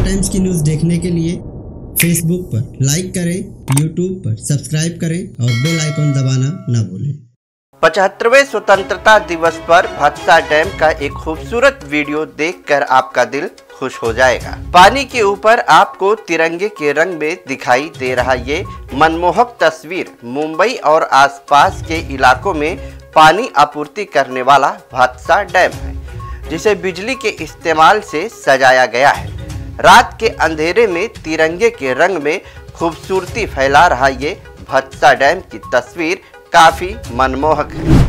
Times की news देखने के लिए फेसबुक पर लाइक करें, यूट्यूब पर सब्सक्राइब करें और बेल आइकन दबाना ना भूलें। 75वें स्वतंत्रता दिवस पर भत्सा डैम का एक खूबसूरत वीडियो देखकर आपका दिल खुश हो जाएगा। पानी के ऊपर आपको तिरंगे के रंग में दिखाई दे रहा ये मनमोहक तस्वीर मुंबई और आसपास के इलाकों में पानी आपूर्ति करने वाला भत्सा डैम है, जिसे बिजली के इस्तेमाल से सजाया गया है। रात के अंधेरे में तिरंगे के रंग में खूबसूरती फैला रहा ये भत्सा डैम की तस्वीर काफी मनमोहक है।